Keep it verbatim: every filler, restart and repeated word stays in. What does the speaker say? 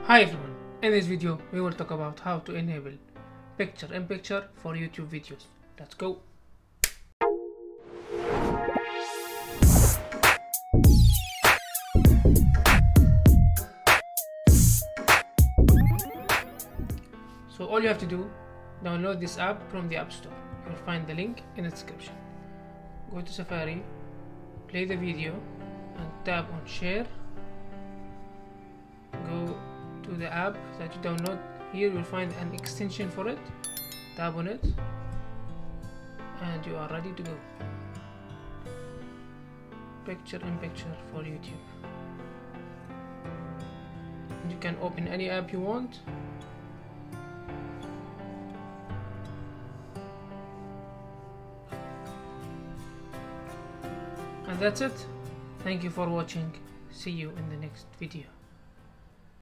Hi everyone, in this video we will talk about how to enable picture-in-picture for YouTube videos. Let's go! So all you have to do, download this app from the App Store. You'll find the link in the description. Go to Safari, play the video and tap on share. Go to the app that you download. Here you'll find an extension for it. Tap on it and you are ready to go. Picture in picture for YouTube. You can open any app you want. And that's it. Thank you for watching. See you in the next video.